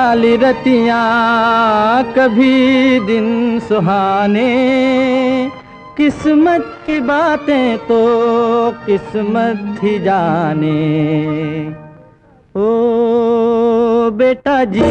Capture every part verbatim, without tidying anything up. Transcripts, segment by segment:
काली रतियां कभी दिन सुहाने, किस्मत की बातें तो किस्मत ही जाने। ओ बेटा जी,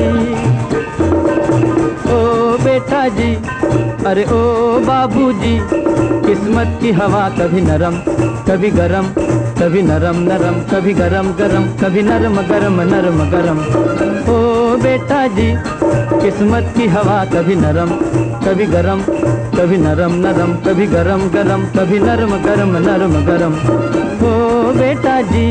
ओ बेटा जी, अरे ओ बाबूजी, किस्मत की हवा कभी नरम कभी गरम, कभी नरम नरम कभी गरम गरम, कभी नरम गरम नरम गरम। ओ बेटा जी, किस्मत की हवा कभी नरम कभी गरम, कभी नरम नरम कभी गरम गरम, कभी नरम गरम नरम गरम। ओ बेटा जी,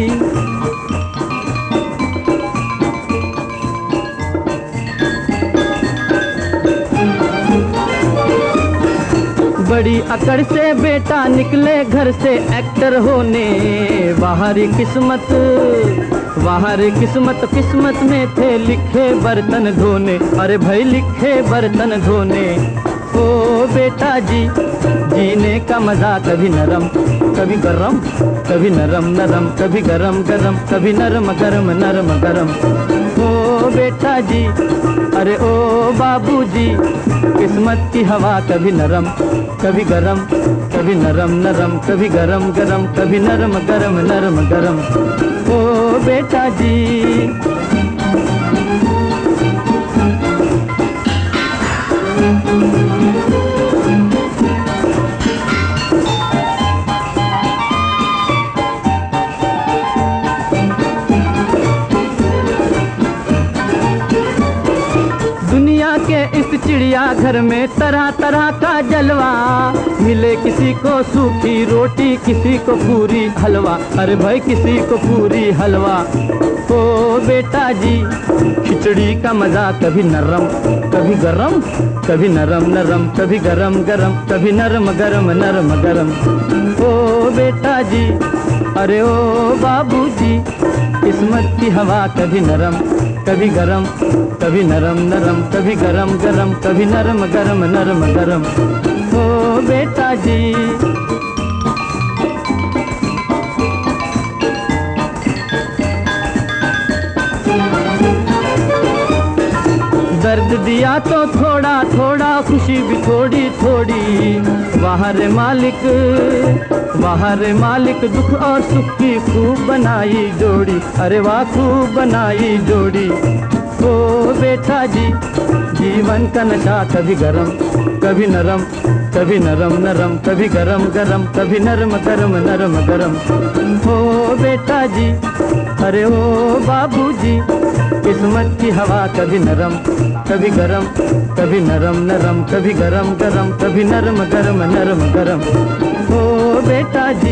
बड़ी अकड़ से बेटा निकले घर से एक्टर होने। बाहरी किस्मत बाहरी किस्मत किस्मत में थे लिखे बर्तन धोने, अरे भाई लिखे बर्तन धोने। ओ बेटा जी, जीने का मजा कभी नरम कभी गरम, कभी नरम नरम कभी गरम गरम, कभी नरम गरम नरम गरम। ओ बेटा जी, अरे ओ बाबूजी, किस्मत की हवा कभी नरम कभी गरम, कभी नरम नरम कभी गरम गरम, कभी नरम गरम नरम गरम। ओ बेटा जी, दुनिया के इस चिड़िया घर में तरह तरह का जलवा, मिले किसी को सूखी रोटी किसी को पूरी हलवा, अरे भाई किसी को पूरी हलवा। ओ बेटा जी, खिचड़ी का मजा कभी नरम कभी गरम, कभी नरम नरम कभी गरम गरम, कभी नरम गरम नरम गरम। ओ बेटा जी, अरे ओ बाबूजी, किस्मत की हवा कभी नरम कभी गरम, कभी नरम नरम कभी गरम गरम, कभी नरम गरम नरम गरम। ओ बेटा जी, दर्द दिया तो थोड़ा थोड़ा, खुशी भी थोड़ी थोड़ी। वाह रे मालिक वाह रे मालिक, दुख और सुख की खूब बनाई जोड़ी, अरे वाह खूब बनाई जोड़ी। ओ बेटा जी, जीवन का नशा कभी गरम कभी नरम, कभी नरम नरम कभी गरम गरम, कभी नरम गरम नरम गरम। ओ बेटा जी, अरे ओ बाबूजी, किस्मत की हवा कभी नरम कभी गरम, कभी नरम नरम कभी गरम गरम, कभी नरम गरम नरम गरम। ओ बेटा जी,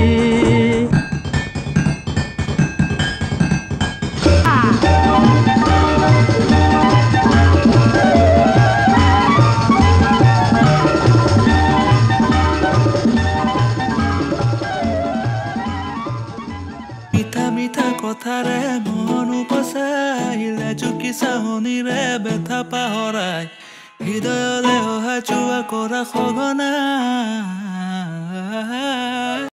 কথাৰে মন উপচাই, লাজুকী চাহনিৰে বেথা পাহৰাই, হৃদয়লে অহা যোৱা কৰা সঘনাই।